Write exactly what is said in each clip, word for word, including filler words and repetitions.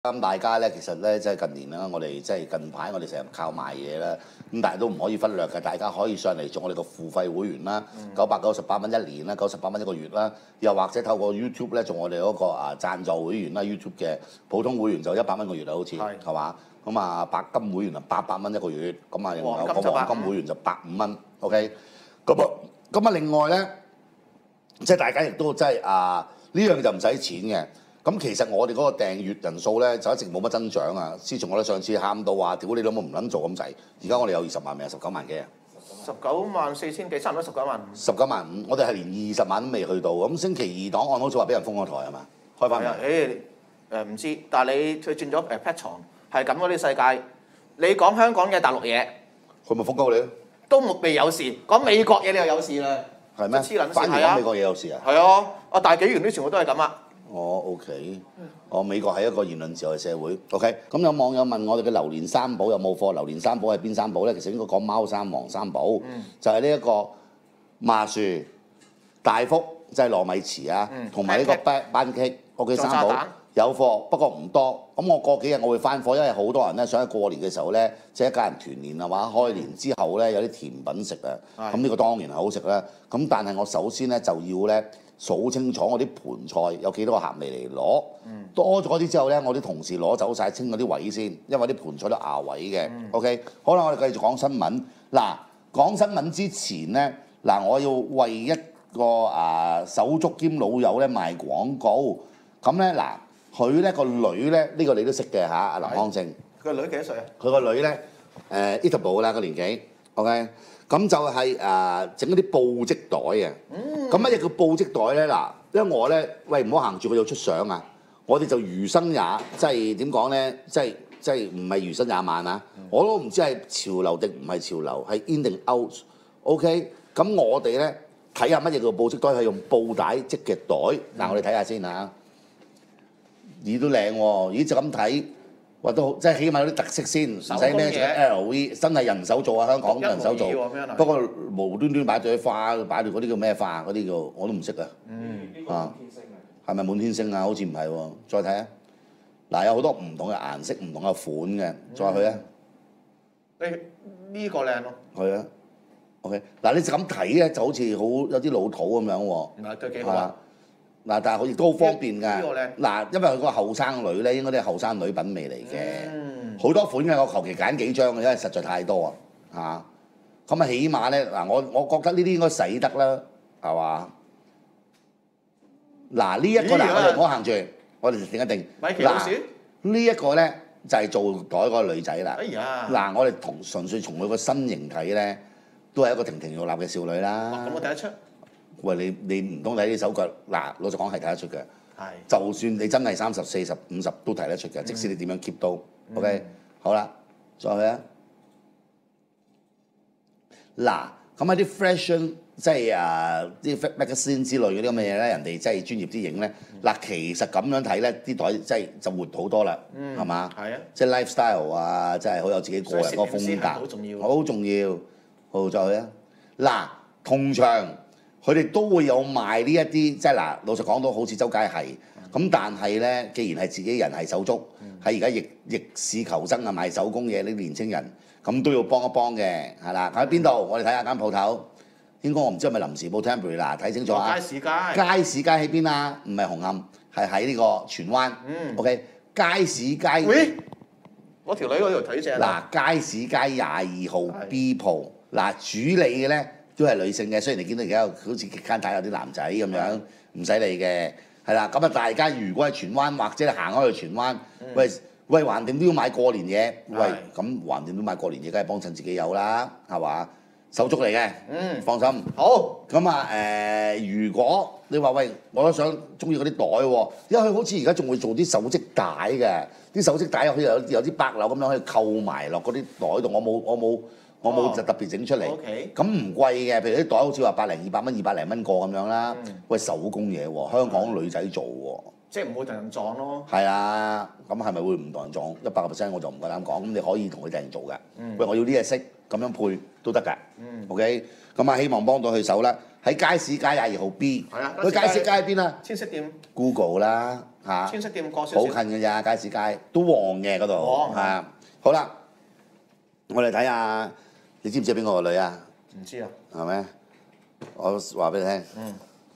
咁大家咧，其實咧，即係近年啦，我哋即係近排，我哋成日靠賣嘢啦，咁但係都唔可以忽略嘅。大家可以上嚟做我哋個付費會員啦，九百九十八蚊一年啦，九十八蚊一個月啦，又或者透過 YouTube 咧做我哋嗰個啊贊助會員啦 ，YouTube 嘅普通會員就一百蚊個月啦，好似係嘛？咁啊白金會員啊八百蚊一個月，咁啊有個黃金會員就百五蚊 ，OK？ 咁啊咁啊，另外咧，即係大家亦都即係啊呢樣就唔使錢嘅。咁其實我哋嗰個訂閱人數咧就一直冇乜增長啊！自從我哋上次喊到話，屌你老母唔撚做咁滯，而家我哋有二十萬未啊？十九萬幾啊？ 十九萬四千幾，差唔多十九萬五。 十九萬五，我哋係連二十萬都未去到。咁星期二檔案好似話俾人封咗台係嘛？開翻埋。 誒誒唔知，但係你佢轉咗誒 Patreon，係咁嗰啲世界。你講香港嘅大陸嘢， 佢咪封鳩你？ 都未有事。講美國嘢你又有事啦。 係咩？ 黐撚線反而講美國嘢有事啊？ 係啊！啊大紀元啲全部都係咁啊！ 哦 ，OK， 哦，美國係一個言論自由嘅社會 ，OK。咁有網友問我哋嘅榴蓮三寶有冇貨？榴蓮三寶係邊三寶咧？其實應該講貓三王三寶，嗯、就係呢一個麻薯、大福，即係糯米糍啊，同埋呢個班班戟 ，OK 三寶有貨，不過唔多。咁我過幾日我會翻貨，因為好多人咧想喺過年嘅時候咧，即係一家人團年啊嘛，開年之後咧有啲甜品食啊，咁呢、嗯、個當然係好食啦。咁但係我首先咧就要咧。數清楚我啲盤菜有幾多個客未嚟攞，嗯、多咗啲之後咧，我啲同事攞走晒清嗰啲位先，因為啲盤菜都壓位嘅。嗯、OK， 好啦，我哋繼續講新聞。嗱，講新聞之前咧，嗱，我要為一個啊手足兼老友咧賣廣告。咁咧嗱，佢咧個女咧，呢、呢個你都識嘅嚇，阿林康正。 佢個女幾多歲啊？ 佢個女咧，誒 Etable 啦個年紀 ，OK。咁就係誒整嗰啲布織袋啊！咁乜嘢叫布織袋咧？嗱，因為我咧，喂唔好行住佢度出相啊！我哋就餘生也，即係點講咧？即係即係唔係餘生也晚啊？嗯、我都唔知係潮流定唔係潮流，係 in 定 out。OK， 咁我哋咧睇下乜嘢叫布織袋，係用布帶織嘅袋。嗱、嗯，我哋睇下先嚇，咦都靚喎！咦就咁睇。話都好，即係起碼有啲特色先，唔使孭住 L V， 真係人手做啊！香港人手做，不過無端端擺咗啲花，擺住嗰啲叫咩花？嗰啲叫我都唔識啊。嗯，啊，係咪滿天星啊？好似唔係喎，再睇啊！嗱，有好多唔同嘅顏色、唔同嘅款嘅，再去啊！ 誒呢個靚咯。係啊 ，OK。嗱，你就咁睇咧，就好似好有啲老土咁樣喎。 嗱，都幾好啊！ 嗱，但係佢亦都好方便㗎。嗱，因為佢個後生女咧，應該都係後生女品味嚟嘅，好、嗯、多款嘅。我求其揀幾張嘅，因為實在太多啊。嚇，咁啊，起碼咧，嗱，我我覺得呢啲應該使得啦，係嘛？嗱，呢、這、一個嗱，我哋唔好行住，我哋定一定。 米奇老鼠。呢一個咧就係、是、做袋嗰個女仔啦。 哎呀！ 嗱，我哋同純粹從佢個身形睇咧，都係一個亭亭玉立嘅少女啦。 咁、哦、我睇得出。喂， 你你唔通睇啲手腳？嗱，老實講係睇得出嘅。係。就算你真係三十、四十、五十都睇得出嘅，嗯、即使你點樣 keep 到。嗯、OK， 好啦，再去啊。嗱，咁喺啲 fashion 即係啊啲 magazine 之類嗰啲咁嘅嘢咧，人哋即係專業啲影咧。嗱、嗯，其實咁樣睇咧，啲袋即係就活好多啦，係嘛？係啊。即係 lifestyle 啊，即係好有自己個人嗰個風格。好重要。好重要。好，再去啊。嗱，同場。佢哋都會有賣呢一啲，即係嗱，老實講到好似周街係，咁但係咧，既然係自己人係手足，喺而家逆逆市求生啊，賣手工嘢啲年青人，咁都要幫一幫嘅，係啦。喺邊度？我哋睇下間鋪頭，應該我唔知係咪臨時報 temporary 嗱，睇清楚啊。街市街。街市街喺邊啊？唔係紅磡，係喺呢個荃灣。嗯。OK， 街市街。 喂，我條女嗰條腿正。 嗱，街市街廿二號 B 鋪，嗱主理嘅咧。都係女性嘅，雖然你見到而家好似間大有啲男仔咁樣，唔使理嘅，係啦。咁啊，大家如果喺荃灣或者行開去荃灣，嗯、喂喂，橫掂都要買過年嘢，嗯、喂咁橫掂都買過年嘢，梗係幫襯自己有啦，係嘛？手足嚟嘅，嗯，放心。好。咁啊誒，如果你話喂，我都想中意嗰啲袋喎，因為佢好似而家仲會做啲手織帶嘅，啲手織帶好似有有啲白紐咁樣可以扣埋落嗰啲袋度，我冇我冇。我冇就特別整出嚟，咁唔貴嘅，譬如啲袋好似話百零二百蚊、二百零蚊個咁樣啦。嗯、喂，手工嘢喎，香港女仔做喎， 即係唔會同人撞咯。 係啊，咁係咪會唔同人撞？一百個 percent 我就唔夠膽講。咁你可以同佢訂做嘅。嗯、喂，我要呢隻色咁樣配都得㗎。嗯、OK，咁啊希望幫到佢手啦。喺街市街廿二號 B， 佢街市街喺邊啊？ 千色店。 Google 啦。 嚇， 千色店過少好少， 近嘅咋，街市街都旺嘅嗰度旺嚇。好啦，我哋睇下，你知唔知邊個個女啊？ 唔知啊。 係咪？我話俾你聽。 嗯。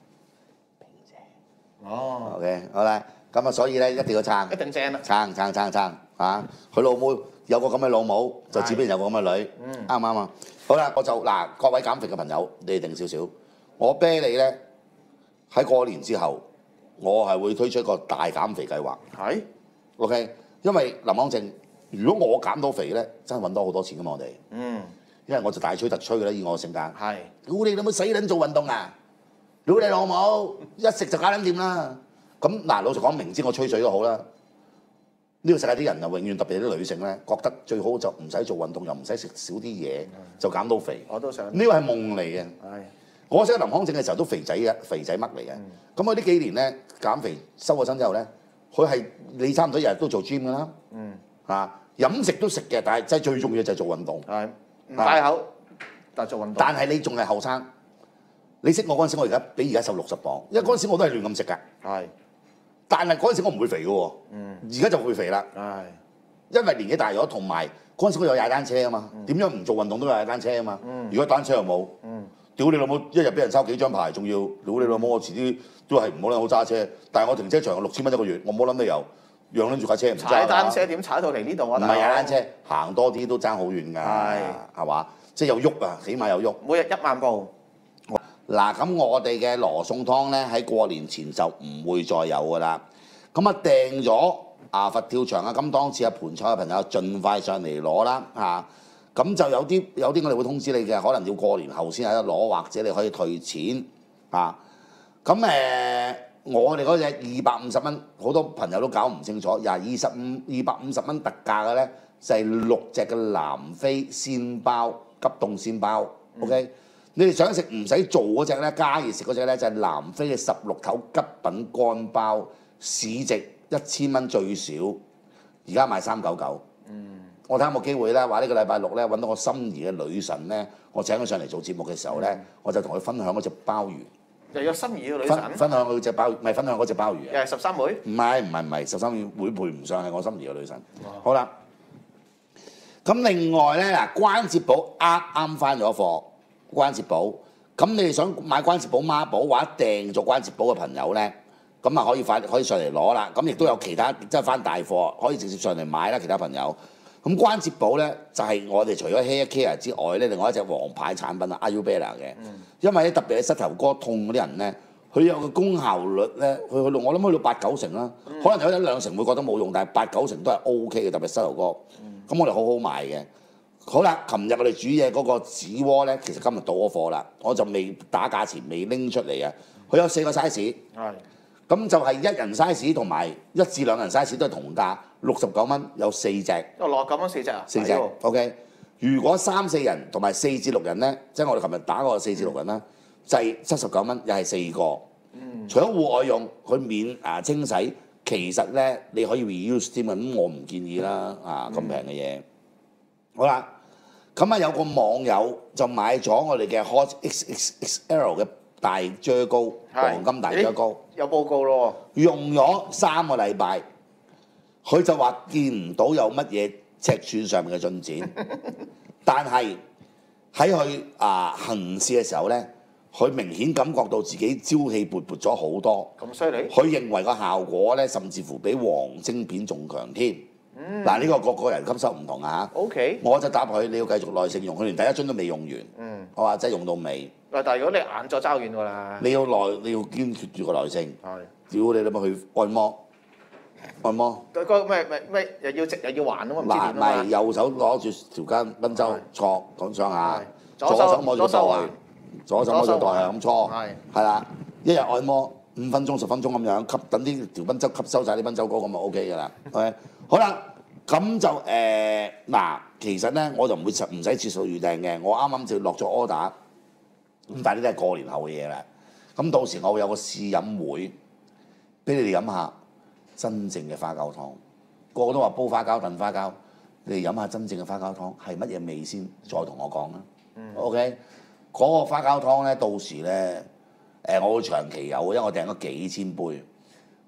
哦。 OK， 好啦，咁啊，所以咧一定要撐， 一定正啦。 撐撐撐撐嚇！佢老母有個咁嘅老母，就自然有個咁嘅女，啱唔啱啊？好啦，我就嗱各位減肥嘅朋友，你哋定少少。我啤你咧喺過年之後，我係會推出一個大減肥計劃。 係。 OK， 因為林康正，如果我減到肥咧，真係揾多好多錢噶嘛我哋。 嗯。 因為我就大吹特吹嘅啦，以我性格。 係。 屌你老母死撚做運動啊！屌你老母，一食就搞撚掂啦。咁嗱，老實講，明知我吹水都好啦。呢個世界啲人啊，永遠特別啲女性咧，覺得最好就唔使做運動，又唔使食少啲嘢，就減到肥。 我都想。 呢個係夢嚟嘅。 係。 我識林康正嘅時候都肥仔嘅，肥仔乜嚟嘅。咁佢呢幾年咧減肥收咗身之後咧，佢係你差唔多日日都做 gym 㗎啦。 嗯。 啊，飲食都食嘅，但係真係最重要就係做運動。 係。唔戒口，但係做運動。 但係你仲係後生。你識我嗰陣時，我而家比而家瘦六十磅，因為嗰陣時我都係亂咁食㗎。 係。 但係嗰陣時我唔會肥嘅喎。嗯。而家就會肥啦。 係。 因為年紀大咗，同埋嗰陣時我有踩單車啊嘛。點樣唔做運動都有踩單車啊嘛。如果單車又冇。嗯。屌你老母！一日俾人收幾張牌，仲要屌你老母！我遲啲都係唔好諗好揸車，但係我停車場六千蚊一個月，我冇諗你由養撚住架車唔揸。 踩單車點踩到嚟呢度啊？ 唔係踩單車，行多啲都爭好遠㗎。係。係嘛？即係有喐啊，起碼有喐。 每日一萬步。 嗱，咁我哋嘅羅宋湯咧喺過年前就唔會再有㗎啦。咁啊訂咗啊佛跳牆啊金檔次啊盤菜嘅朋友，盡快上嚟攞啦嚇。咁就有啲有啲我哋會通知你嘅，可能要過年後先有得攞，或者你可以退錢嚇。咁誒，我哋嗰隻二百五十蚊，好多朋友都搞唔清楚，廿二十五二百五十蚊特價嘅咧，就係六隻嘅南非鮮包急凍鮮包。嗯、OK， 你哋想食唔使做嗰隻咧，加熱食嗰隻咧，就係南非嘅十六頭吉品乾包，市值一千蚊最少，而家賣三九九。嗯。我睇下有冇機會咧，話呢個禮拜六咧揾到我心儀嘅女神咧，我請佢上嚟做節目嘅時候咧，嗯、我就同佢分享嗰隻鮑魚。又有心儀嘅女神。分分享佢隻鮑，唔係分享嗰隻鮑魚啊。 又係十三妹。唔係唔係唔係，十三妹會配唔上係我心儀嘅女神。 哇好啦，咁另外咧嗱，關節寶啱啱翻咗貨，關節寶。咁你哋想買關節寶孖寶或者訂做關節寶嘅朋友咧，咁啊可以快可以上嚟攞啦。咁亦都有其他即係翻大貨，可以直接上嚟買啦。其他朋友。咁關節寶咧就係、是、我哋除咗 Hair Care 之外咧，另外一隻王牌產品啊 Ayurveda 嘅。嗯、因為咧特別係膝頭哥痛嗰啲人咧，佢有個功效率咧，佢去到我諗去到八九成啦。嗯、可能有一兩成會覺得冇用，但係八九成都係 O K 嘅，特別膝頭哥。咁、嗯、我哋好好賣嘅。好啦，琴日我哋煮嘢嗰個子鍋咧，其實今日到咗貨啦，我就未打價錢，未拎出嚟啊。佢有四個 size。係。咁就係一人 size 同埋一至兩人 size 都係同價，六十九蚊有四隻。哦，六十九蚊四隻啊？四隻。OK。如果三四人同埋四至六人咧，即係我哋琴日打嗰個四至六人啦，嗯、就係七十九蚊，又係四個。嗯。除咗戶外用，佢免啊清洗，其實咧你可以 reuse 添啊，咁我唔建議啦，啊咁平嘅嘢。嗯、好啦，咁啊有個網友就買咗我哋嘅 Hot X X X L 嘅大啫膏，黃金大啫膏。 有報告咯， 用咗三個禮拜，佢就話見唔到有乜嘢尺寸上面嘅進展，但係喺佢啊行事嘅時候咧，佢明顯感覺到自己朝氣勃勃咗好多。 咁犀利？ 佢認為個效果咧，甚至乎比黃精片仲強添。嗱呢、嗯、個個個人吸收唔同啊嚇。O K。我就答佢，你要繼續耐性用，佢連第一樽都未用完。嗯。我話真係用到尾。 但係如果你眼就揸遠㗎啦。你要耐，你要堅決住個耐性。係。屌你諗下去按摩，按摩。 個咩咩咩又要直又要橫啊嘛？ 嗱，咪右手攞住條筋賓周搓咁上下， 左手摸住袋，左手摸住袋係咁搓。 係。 係啦，一日按摩五分鐘十分鐘咁樣吸，等啲條賓周吸收晒啲賓周膏咁就 O K 㗎啦。OK，好啦。咁就誒嗱、呃，其實咧我就唔會唔使次數預訂嘅，我啱啱就落咗 order，咁但係呢啲係過年後嘅嘢啦。咁到時我會有個試飲會，俾你哋飲下真正嘅花膠湯。個個都話煲花膠燉花膠，你哋飲下真正嘅花膠湯係乜嘢味先，再同我講啦。嗯、OK，嗰個花膠湯咧，到時咧誒、呃、我會長期有，因為我訂咗幾千杯。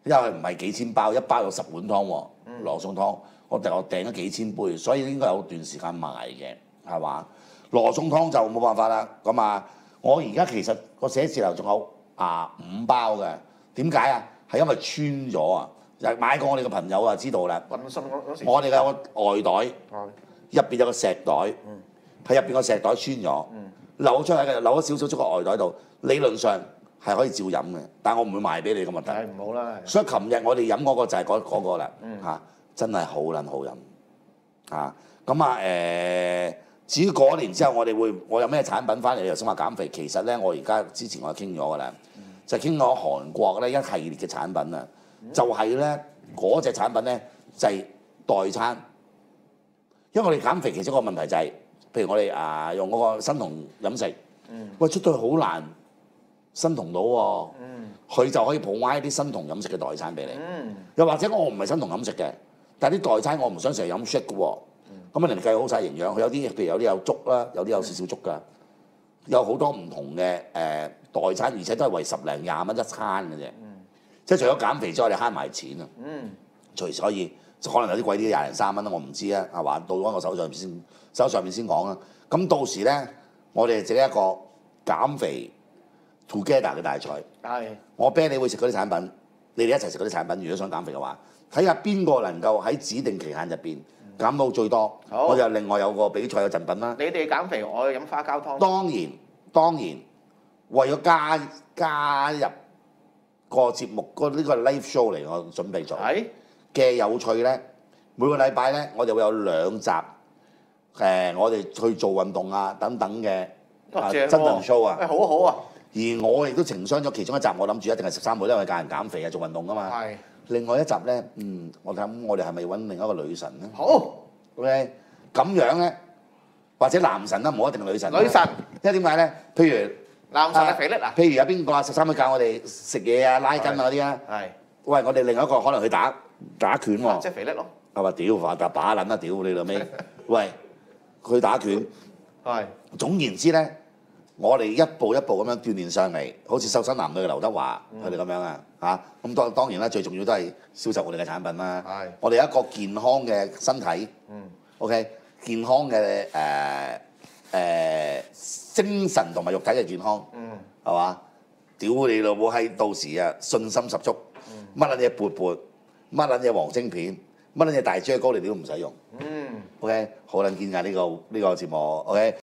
因為唔係幾千包，一包有十碗湯喎，羅宋湯，我訂我訂咗幾千杯，所以應該有段時間賣嘅，係嘛？羅宋湯就冇辦法啦，咁啊，我而家其實個寫字樓仲有啊五包嘅，點解啊？係因為穿咗啊！買過我哋嘅朋友啊，知道啦。 運信嗰時， 我哋有個外袋，入邊有個石袋，喺入邊個石袋穿咗，漏出嚟嘅，漏咗少少出個外袋度。理論上係可以照飲嘅，但係我唔會賣俾你嘅問題。 係唔好啦。 所以琴日我哋飲嗰個就係嗰嗰個啦，嚇，真係好撚好飲嚇。咁啊誒，至於嗰年之後，我哋會我有咩產品翻嚟？你頭先話減肥，其實咧我而家之前我傾咗㗎啦，就傾咗韓國咧一系列嘅產品啊。就係咧嗰隻產品咧就係、是、代餐，因為我哋減肥其中一個問題就係、是，譬如我哋啊用嗰個生酮飲食，嗯、喂出到去好難生酮到喎，佢、嗯、就可以 provide 啲生酮飲食嘅代餐俾你，嗯、又或者我唔係生酮飲食嘅，但係啲代餐我唔想成日飲 shake 嘅喎，咁啊人哋計好晒營養，佢有啲譬如有啲有粥啦，有啲有少少粥㗎，有好多唔同嘅誒、呃、代餐，而且都係為十零廿蚊一餐嘅啫。即係除咗減肥之外，你慳埋錢啊！嗯，隨所以可能有啲貴啲廿零三蚊啦，我唔知啊，係嘛？到咗我手上邊先，手上邊先講啦。咁到時咧，我哋整一個減肥 together 嘅大賽。係。我啤你會食嗰啲產品，你哋一齊食嗰啲產品。如果想減肥嘅話，睇下邊個能夠喺指定期限入邊減到最多。好。我就另外有個比賽嘅贈品啦。 你哋減肥，我飲花膠湯。 當然當然，為咗加加入。個節目個呢個係 live show 嚟，我準備做嘅有趣咧。每個禮拜咧，我哋會有兩集誒、呃，我哋去做運動啊等等嘅啊真人 show 啊， 好好啊！ 而我亦都情商咗其中一集，我諗住一定係十三妹，因為教人減肥啊，做運動噶嘛。係。另外一集咧，嗯，我諗我哋係咪揾另一個女神咧？ 好 ，OK，咁樣咧，或者男神啦，唔好一定女神。 女神， 因為點解咧？譬如男神嘅肥力啊！ 譬如有邊個啊？十三妹教我哋食嘢啊、拉筋啊嗰啲啊。係。喂，我哋另一個可能去打打拳喎。即係肥力咯。係話屌，話打把撚啦，屌你老味！喂，去打拳。係。總言之咧，我哋一步一步咁樣鍛鍊上嚟，好似瘦身男女嘅劉德華佢哋咁樣啊嚇。咁當當然啦，最重要都係銷售我哋嘅產品啦。係。我哋有一個健康嘅身體。嗯。OK，健康嘅誒誒。精神同埋肉體嘅健康，係嘛、嗯？屌你老母閪！到時啊，信心十足，乜撚嘢缽缽，乜撚嘢黃晶片，乜撚嘢大豬膏，你哋都唔使用。嗯，OK，好撚見㗎呢個呢、呢個節目，OK。